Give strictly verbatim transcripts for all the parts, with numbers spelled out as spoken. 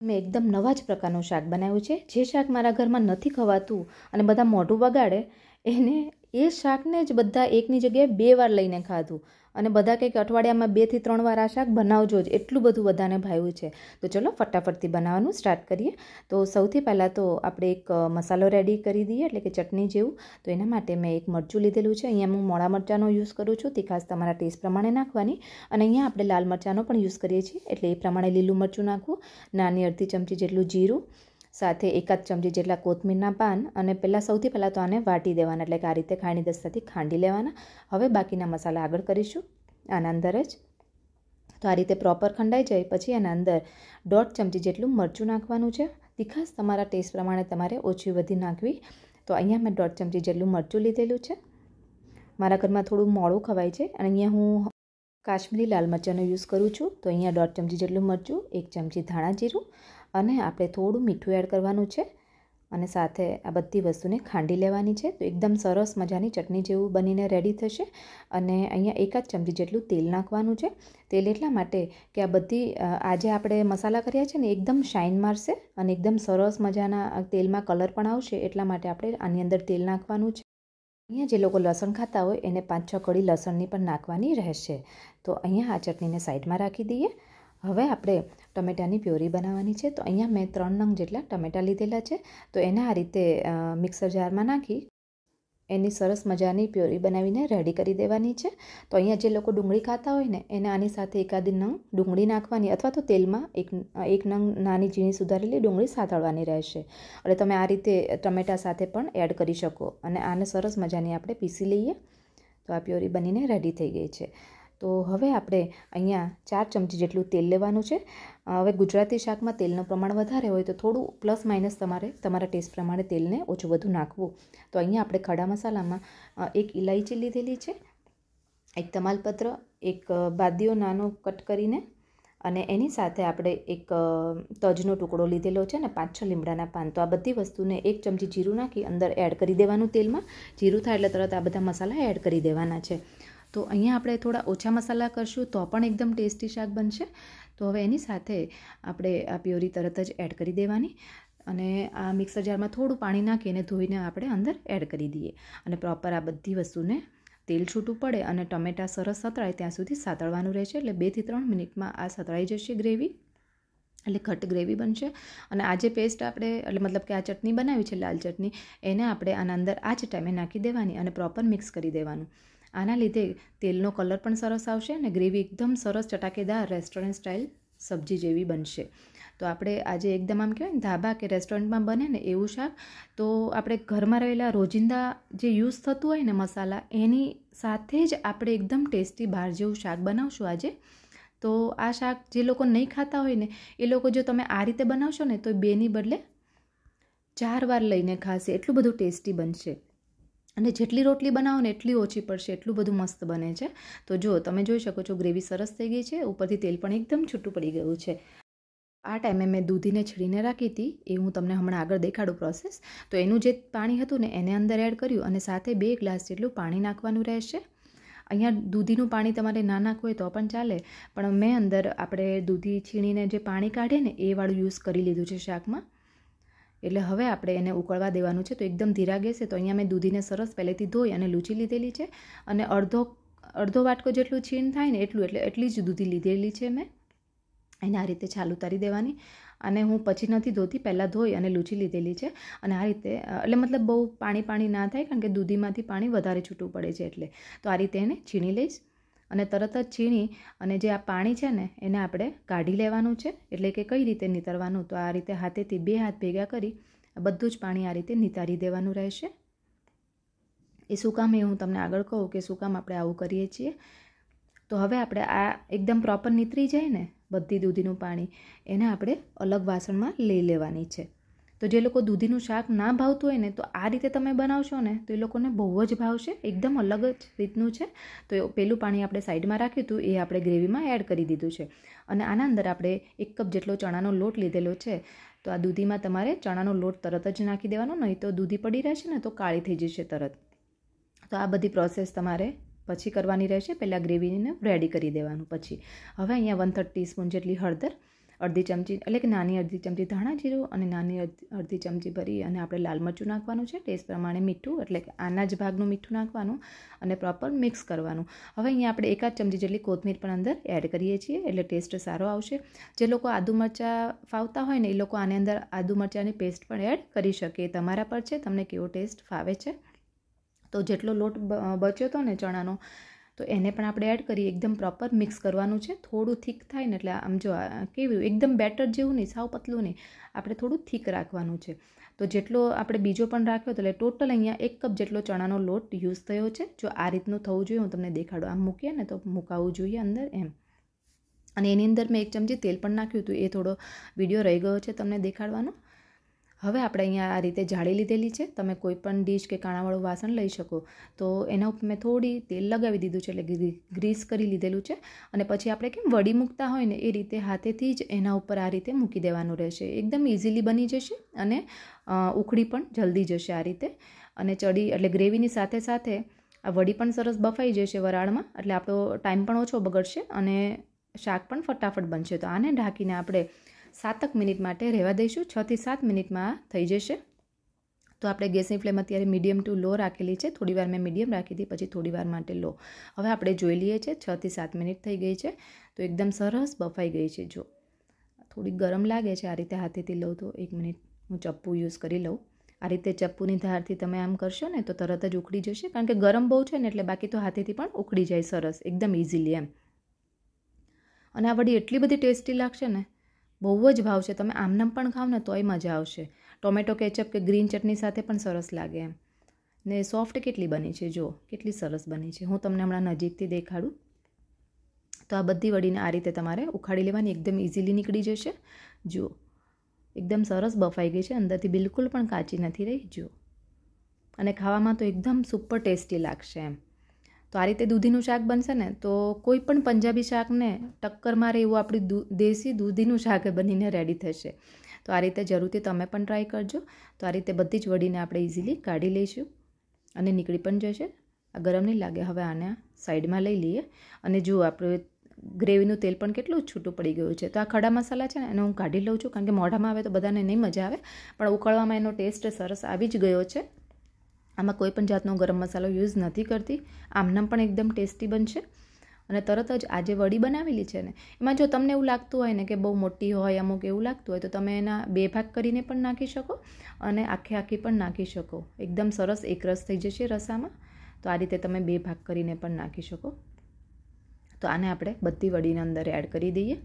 મેં એકદમ નવા જ પ્રકારનું શાક બનાવ્યું છે. જે શાક મારા ઘરમાં નથી ખવાતું અને બધા મોઢું બગાડે, એને એ શાકને જ બધા એકની જગ્યાએ બે વાર લઈને ખાધું અને બધા કંઈક અઠવાડિયામાં બેથી ત્રણ વાર આ શાક બનાવજો જ, એટલું બધું બધાને ભાવ્યું છે. તો ચલો ફટાફટથી બનાવવાનું સ્ટાર્ટ કરીએ. તો સૌથી પહેલાં તો આપણે એક મસાલો રેડી કરી દઈએ, એટલે કે ચટણી જેવું. તો એના માટે મેં એક મરચું લીધેલું છે. અહીંયા હું મોળા મરચાંનો યુઝ કરું છું. તીખાશ તમારા ટેસ્ટ પ્રમાણે નાખવાની. અને અહીંયા આપણે લાલ મરચાંનો પણ યુઝ કરીએ છીએ, એટલે એ પ્રમાણે લીલું મરચું નાખવું. નાની અડધી ચમચી જેટલું જીરું, સાથે એકાદ ચમચી જેટલા કોથમીરના પાન, અને પહેલાં સૌથી પહેલાં તો આને વાટી દેવાના, એટલે કે આ રીતે ખાંડી દસ્તાથી ખાંડી લેવાના. હવે બાકીના મસાલા આગળ કરીશું આના અંદર જ. તો આ રીતે પ્રોપર ખંડાઈ જાય પછી આના અંદર દોઢ ચમચી જેટલું મરચું નાખવાનું છે. તીખાશ તમારા ટેસ્ટ પ્રમાણે તમારે ઓછી વધી નાખવી. તો અહીંયા મેં દોઢ ચમચી જેટલું મરચું લીધેલું છે. મારા ઘરમાં થોડું મોળું ખવાય છે અને અહીંયા હું કાશ્મીરી લાલ મરચાંનો યુઝ કરું છું. તો અહીંયા દોઢ ચમચી જેટલું મરચું, એક ચમચી ધાણા જીરું અને આપણે થોડું મીઠું એડ કરવાનું છે અને સાથે આ બધી વસ્તુને ખાંડી લેવાની છે. તો એકદમ સરસ મજાની ચટણી જેવું બનીને રેડી થશે. અને અહીંયા એકાદ ચમચી જેટલું તેલ નાખવાનું છે. તેલ એટલા માટે કે આ બધી આજે આપણે મસાલા કર્યા છે ને એકદમ શાઇન મારશે અને એકદમ સરસ મજાના તેલમાં કલર પણ આવશે, એટલા માટે આપણે આની અંદર તેલ નાખવાનું છે. અહીંયા જે લોકો લસણ ખાતા હોય એને પાંચ છ કળી લસણની પણ નાખવાની રહેશે. તો અહીંયા આ ચટણીને સાઈડમાં રાખી દઈએ. હવે આપણે ટમેટાની પ્યોરી બનાવવાની છે. તો અહીંયા મેં ત્રણ નંગ જેટલા ટમેટાં લીધેલા છે. તો એને આ રીતે મિક્સર જારમાં નાખી એની સરસ મજાની પ્યોરી બનાવીને રેડી કરી દેવાની છે. તો અહીંયા જે લોકો ડુંગળી ખાતા હોય ને એને આની સાથે એકાદ નંગ ડુંગળી નાખવાની, અથવા તો તેલમાં એક એક નંગ નાની ઝીણી સુધારેલી ડુંગળી સાતળવાની રહેશે. એટલે તમે આ રીતે ટમેટા સાથે પણ એડ કરી શકો અને આને સરસ મજાની આપણે પીસી લઈએ. તો આ પ્યોરી બનીને રેડી થઈ ગઈ છે. તો હવે આપણે અહીંયા ચાર ચમચી જેટલું તેલ લેવાનું છે. હવે ગુજરાતી શાકમાં તેલનું પ્રમાણ વધારે હોય તો થોડું પ્લસ માઇનસ તમારે તમારા ટેસ્ટ પ્રમાણે તેલને ઓછું વધુ નાખવું. તો અહીંયા આપણે ખડા મસાલામાં એક ઇલાયચી લીધેલી છે, એક તમાલપત્ર, એક બાદિયો નાનો કટ કરીને, અને એની સાથે આપણે એક તજનો ટુકડો લીધેલો છે ને પાંચ છ લીમડાના પાન. તો આ બધી વસ્તુને એક ચમચી જીરું નાખી અંદર એડ કરી દેવાનું તેલમાં. જીરું થાય એટલે તરત આ બધા મસાલા એડ કરી દેવાના છે. તો અહીંયા આપણે થોડા ઓછા મસાલા કરશું તો પણ એકદમ ટેસ્ટી શાક બનશે. તો હવે એની સાથે આપણે આ પ્યોરી તરત જ એડ કરી દેવાની અને આ મિક્સર જારમાં થોડું પાણી નાખીને ધોઈને આપણે અંદર એડ કરી દઈએ અને પ્રોપર આ બધી વસ્તુને તેલ છૂટું પડે અને ટમેટાં સરસ સતળાય ત્યાં સુધી સાતળવાનું રહેશે. એટલે બેથી ત્રણ મિનિટમાં આ સતળાઈ જશે ગ્રેવી, એટલે ઘટ ગ્રેવી બનશે. અને આ જે પેસ્ટ આપણે એટલે મતલબ કે આ ચટણી બનાવી છે લાલ ચટણી, એને આપણે આના અંદર આ જ ટાઈમે નાખી દેવાની અને પ્રોપર મિક્સ કરી દેવાનું. આના લીધે તેલનો કલર પણ સરસ આવશે અને ગ્રેવી એકદમ સરસ ચટાકેદાર રેસ્ટોરન્ટ સ્ટાઇલ સબ્જી જેવી બનશે. તો આપણે આજે એકદમ આમ કહેવાય ને ધાબા કે રેસ્ટોરન્ટમાં બને ને એવું શાક, તો આપણે ઘરમાં રહેલા રોજિંદા જે યુઝ થતું હોય ને મસાલા, એની સાથે જ આપણે એકદમ ટેસ્ટી બહાર જેવું શાક બનાવશું આજે. તો આ શાક જે લોકો નહીં ખાતા હોય ને એ લોકો જો તમે આ રીતે બનાવશો ને તો બેની બદલે ચાર વાર લઈને ખાશે, એટલું બધું ટેસ્ટી બનશે. અને જેટલી રોટલી બનાવો ને એટલી ઓછી પડશે, એટલું બધું મસ્ત બને છે. તો જો તમે જોઈ શકો છો ગ્રેવી સરસ થઈ ગઈ છે, ઉપરથી તેલ પણ એકદમ છૂટું પડી ગયું છે. આ ટાઈમે મેં દૂધીને છીણીને રાખી હતી, એ હું તમને હમણાં આગળ દેખાડું પ્રોસેસ. તો એનું જે પાણી હતું ને એને અંદર એડ કર્યું અને સાથે બે ગ્લાસ જેટલું પાણી નાખવાનું રહેશે. અહીંયા દૂધીનું પાણી તમારે ના નાખવું હોય તો પણ ચાલે, પણ મેં અંદર આપણે દૂધી છીણીને જે પાણી કાઢે ને એ વાળું યુઝ કરી લીધું છે શાકમાં. એટલે હવે આપણે એને ઉકળવા દેવાનું છે. તો એકદમ ધીરા ગેસે. તો અહીંયા મેં દૂધીને સરસ પહેલેથી ધોઈ અને લૂછી લીધેલી છે અને અડધો અડધો વાટકો જેટલું છીણ થાય ને એટલું એટલે એટલી જ દૂધી લીધેલી છે મેં. એને આ રીતે છાલ ઉતારી દેવાની. અને હું પછી નથી ધોતી, પહેલાં ધોઈ અને લૂછી લીધેલી છે. અને આ રીતે એટલે મતલબ બહુ પાણી પાણી ના થાય, કારણ કે દૂધીમાંથી પાણી વધારે છૂટું પડે છે એટલે. તો આ રીતે એને છીણી લઈશ અને તરત જ છીણી અને જે આ પાણી છે ને એને આપણે કાઢી લેવાનું છે. એટલે કે કઈ રીતે નીતરવાનું, તો આ રીતે હાથેથી બે હાથ ભેગા કરી બધું જ પાણી આ રીતે નીતારી દેવાનું રહેશે. એ શું કામ એ હું તમને આગળ કહું કે શું કામ આપણે આવું કરીએ છીએ. તો હવે આપણે આ એકદમ પ્રોપર નીતરી જાય ને બધી દૂધીનું પાણી, એને આપણે અલગ વાસણમાં લઈ લેવાની છે. તો જે લોકો દૂધીનું શાક ના ભાવતું હોય ને તો આ રીતે તમે બનાવશો ને તો એ લોકોને બહુ જ ભાવશે. એકદમ અલગ જ રીતનું છે. તો પેલું પાણી આપણે સાઈડમાં રાખ્યું હતું એ આપણે ગ્રેવીમાં એડ કરી દીધું છે. અને આના અંદર આપણે એક કપ જેટલો ચણાનો લોટ લીધેલો છે. તો આ દૂધીમાં તમારે ચણાનો લોટ તરત જ નાખી દેવાનો, નહીં તો દૂધી પડી રહેશે ને તો કાળી થઈ જશે તરત. તો આ બધી પ્રોસેસ તમારે પછી કરવાની રહેશે. પહેલાં ગ્રેવીને રેડી કરી દેવાનું પછી. હવે અહીંયા વન થર્ડ ટીસ્પૂન જેટલી હળદર અડધી ચમચી એટલે કે નાની અડધી ચમચી ધાણા જીરું અને નાની અડધી ચમચી ભરી અને આપણે લાલ મરચું નાખવાનું છે, ટેસ્ટ પ્રમાણે મીઠું એટલે કે આના જ ભાગનું મીઠું નાખવાનું અને પ્રોપર મિક્સ કરવાનું. હવે અહીંયા આપણે એકાદ ચમચી જેટલી કોથમીર પણ અંદર એડ કરીએ છીએ એટલે ટેસ્ટ સારો આવશે. જે લોકો આદુ મરચાં ફાવતા હોય ને એ લોકો આની અંદર આદુ મરચાંની પેસ્ટ પણ એડ કરી શકે, તમારા પર છે તમને કેવો ટેસ્ટ ફાવે છે. તો જેટલો લોટ બચ્યો હતો ને ચણાનો તો એને પણ આપણે એડ કરી એકદમ પ્રોપર મિક્સ કરવાનું છે. થોડું થીક થાય ને એટલે આમ જો કેવું એકદમ બેટર જેવું નહીં, સાવ પતલું નહીં, આપણે થોડું થીક રાખવાનું છે. તો જેટલો આપણે બીજો પણ રાખ્યો તો એટલે ટોટલ અહીંયા એક કપ જેટલો ચણાનો લોટ યુઝ થયો છે. જો આ રીતનું થવું જોઈએ, હું તમને દેખાડું, આમ મૂકીએ ને તો મુકાવવું જોઈએ અંદર એમ. અને એની અંદર મેં એક ચમચી તેલ પણ નાખ્યું હતું, એ થોડો વિડીયો રહી ગયો છે તમને દેખાડવાનો. હવે આપણે અહીંયા આ રીતે જાળી લીધેલી છે, તમે કોઈ પણ ડીશ કે કાણાવાળું વાસણ લઈ શકો. તો એના ઉપર મેં થોડી તેલ લગાવી દીધું છે એટલે ગ્રીસ કરી લીધેલું છે. અને પછી આપણે કેમ વડી મૂકતા હોય ને એ રીતે હાથેથી જ એના ઉપર આ રીતે મૂકી દેવાનું રહેશે. એકદમ ઇઝીલી બની જશે અને ઉખડી પણ જલ્દી જશે આ રીતે. અને ચડી એટલે ગ્રેવીની સાથે સાથે આ વડી પણ સરસ બફાઈ જશે વરાળમાં, એટલે આપણો ટાઈમ પણ ઓછો બગડશે અને શાક પણ ફટાફટ બનશે. તો આને ઢાંકીને આપણે સાતક મિનિટ માટે રહેવા દઈશું. છથી સાત મિનિટમાં થઈ જશે. તો આપણે ગેસની ફ્લેમ અત્યારે મીડિયમ ટુ લો રાખેલી છે. થોડી વાર મેં મીડિયમ રાખી હતી, પછી થોડી વાર માટે લો. હવે આપણે જોઈ લઈએ છીએ છથી સાત મિનિટ થઈ ગઈ છે. તો એકદમ સરસ બફાઈ ગઈ છે. જો થોડી ગરમ લાગે છે, આ રીતે હાથેથી લઉં તો એક મિનિટ હું ચપ્પુ યુઝ કરી લઉં. આ રીતે ચપ્પુની ધારથી તમે આમ કરશો ને તો તરત જ ઉખડી જશે, કારણ કે ગરમ બહુ છે ને એટલે બાકી તો હાથેથી પણ ઉખડી જાય સરસ એકદમ ઇઝીલી એમ. અને આ વડી એટલી બધી ટેસ્ટી લાગશે ને, બહુ જ ભાવશે. તમે આમનામ પણ ખાવ ને તોય મજા આવશે. ટોમેટો કેચઅપ કે ગ્રીન ચટણી સાથે પણ સરસ લાગે એમ. ને સોફ્ટ કેટલી બની છે, જો કેટલી સરસ બની છે. હું તમને હમણાં નજીકથી દેખાડું. તો આ બધી વડીને આ રીતે તમારે ઉખાડી લેવાની, એકદમ ઇઝીલી નીકળી જશે. જુઓ એકદમ સરસ બફાઈ ગઈ છે, અંદરથી બિલકુલ પણ કાચી નથી રહી. જુઓ, અને ખાવામાં તો એકદમ સુપર ટેસ્ટી લાગશે એમ. તો આ રીતે દૂધીનું શાક બનશે ને તો કોઈ પણ પંજાબી શાકને ટક્કર મારે એવું આપણી દેશી દૂધીનું શાક બનીને રેડી થશે. તો આ રીતે જરૂરથી તમે પણ ટ્રાય કરજો. તો આ રીતે બધી જ વડીને આપણે ઇઝીલી કાઢી લઈશું અને નીકળી પણ જશે. આ ગરમ નહીં લાગે. હવે આને સાઈડમાં લઈ લઈએ અને જુઓ આપણે ગ્રેવીનું તેલ પણ કેટલું છૂટું પડી ગયું છે. તો આ ખડા મસાલા છે ને એને હું કાઢી લઉં છું, કારણ કે મોઢામાં આવે તો બધાને નહીં મજા આવે, પણ ઉકળવામાં એનો ટેસ્ટ સરસ આવી જ ગયો છે. આમાં કોઈ પણ જાતનો ગરમ મસાલો યુઝ નથી કરતી. આમનામ પણ એકદમ ટેસ્ટી બનશે. અને તરત જ આ જે વડી બનાવેલી છે ને એમાં જો તમને એવું લાગતું હોય ને કે બહુ મોટી હોય, અમુક એવું લાગતું હોય તો તમે એના બે ભાગ કરીને પણ નાખી શકો અને આખે આખી પણ નાખી શકો. એકદમ સરસ એકરસ થઈ જશે રસામાં. તો આ રીતે તમે બે ભાગ કરીને પણ નાખી શકો. તો આને આપણે બધી વડીને અંદર એડ કરી દઈએ.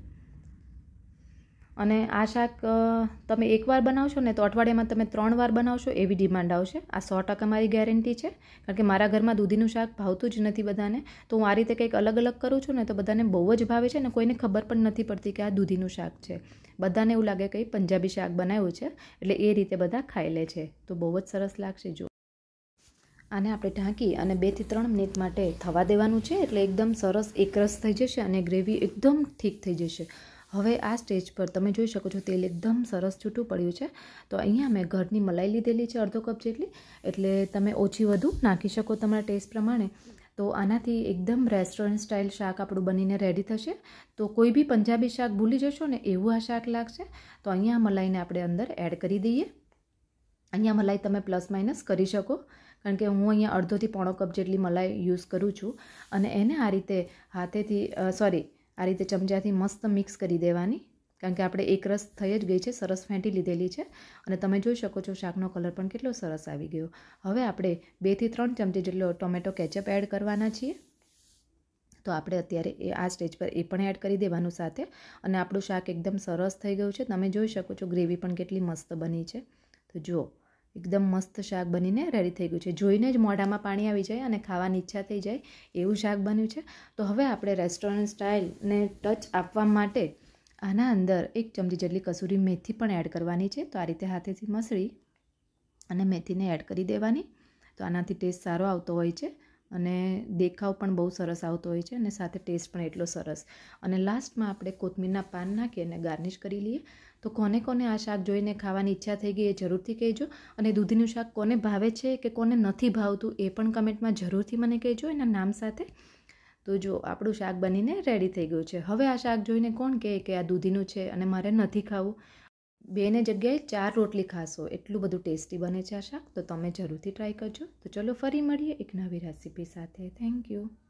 અને આ શાક તમે એકવાર બનાવશો ને તો અઠવાડિયામાં તમે ત્રણ વાર બનાવશો એવી ડિમાન્ડ આવશે. આ સો ટકા મારી ગેરંટી છે, કારણ કે મારા ઘરમાં દૂધીનું શાક ભાવતું જ નથી બધાને. તો હું આ રીતે કંઈક અલગ અલગ કરું છું ને તો બધાને બહુ જ ભાવે છે ને કોઈને ખબર પણ નથી પડતી કે આ દૂધીનું શાક છે. બધાને એવું લાગે કે પંજાબી શાક બનાવ્યું છે, એટલે એ રીતે બધા ખાઈ લે છે. તો બહુ જ સરસ લાગશે. જો આને આપણે ઢાંકી અને બેથી ત્રણ મિનિટ માટે થવા દેવાનું છે, એટલે એકદમ સરસ એકરસ થઈ જશે અને ગ્રેવી એકદમ ઠીક થઈ જશે. હવે આ સ્ટેજ પર તમે જોઈ શકો છો તેલ એકદમ સરસ છૂટું પડ્યું છે. તો અહીંયા મેં ઘરની મલાઈ લીધેલી છે અડધો કપ જેટલી, એટલે તમે ઓછી વધુ નાખી શકો તમારા ટેસ્ટ પ્રમાણે. તો આનાથી એકદમ રેસ્ટોરન્ટ સ્ટાઇલ શાક આપણું બનીને રેડી થશે. તો કોઈ બી પંજાબી શાક ભૂલી જશો ને એવું આ શાક લાગશે. તો અહીંયા મલાઈને આપણે અંદર એડ કરી દઈએ. અહીંયા મલાઈ તમે પ્લસ માઇનસ કરી શકો, કારણ કે હું અહીંયા અડધોથી પોણો કપ જેટલી મલાઈ યુઝ કરું છું. અને એને આ રીતે હાથેથી સોરી આ રીતે ચમચાથી મસ્ત મિક્સ કરી દેવાની, કારણ કે આપણે એક રસ થઈ જ ગઈ છે, સરસ ફેંટી લીધેલી છે. અને તમે જોઈ શકો છો શાકનો કલર પણ કેટલો સરસ આવી ગયો. હવે આપણે બેથી ત્રણ ચમચી જેટલો ટોમેટો કેચઅપ એડ કરવાના છીએ. તો આપણે અત્યારે એ આ સ્ટેજ પર એ પણ એડ કરી દેવાનું સાથે. અને આપણું શાક એકદમ સરસ થઈ ગયું છે. તમે જોઈ શકો છો ગ્રેવી પણ કેટલી મસ્ત બની છે. તો જુઓ એકદમ મસ્ત શાક બનીને રેડી થઈ ગયું છે. જોઈને જ મોઢામાં પાણી આવી જાય અને ખાવાની ઈચ્છા થઈ જાય એવું શાક બન્યું છે. તો હવે આપણે રેસ્ટોરન્ટ સ્ટાઇલને ટચ આપવા માટે આના અંદર એક ચમચી જેટલી કસૂરી મેથી પણ એડ કરવાની છે. તો આ રીતે હાથેથી મસળી અને મેથીને એડ કરી દેવાની. તો આનાથી ટેસ્ટ સારો આવતો હોય છે અને દેખાવ પણ બહુ સરસ આવતો હોય છે અને સાથે ટેસ્ટ પણ એટલો સરસ. અને લાસ્ટમાં આપણે કોથમીરના પાન નાખી અને ગાર્નિશ કરી લઈએ. તો કોને કોને આ શાક જોઈને ખાવાની ઈચ્છા થઈ ગઈ એ જરૂરથી કહેજો. અને દૂધીનું શાક કોને ભાવે છે કે કોને નથી ભાવતું એ પણ કમેન્ટમાં જરૂરથી મને કહેજો એના નામ સાથે. તો જો આપણું શાક બનીને રેડી થઈ ગયું છે. હવે આ શાક જોઈને કોણ કહે કે આ દૂધીનું છે અને મારે નથી ખાવું. બેને જગ્યાએ ચાર રોટલી ખાશો એટલું બધું ટેસ્ટી બને છે આ શાક. તો તમે જરૂરથી ટ્રાય કરજો. તો ચલો ફરી મળીએ એક નવી રેસીપી સાથે. Thank you.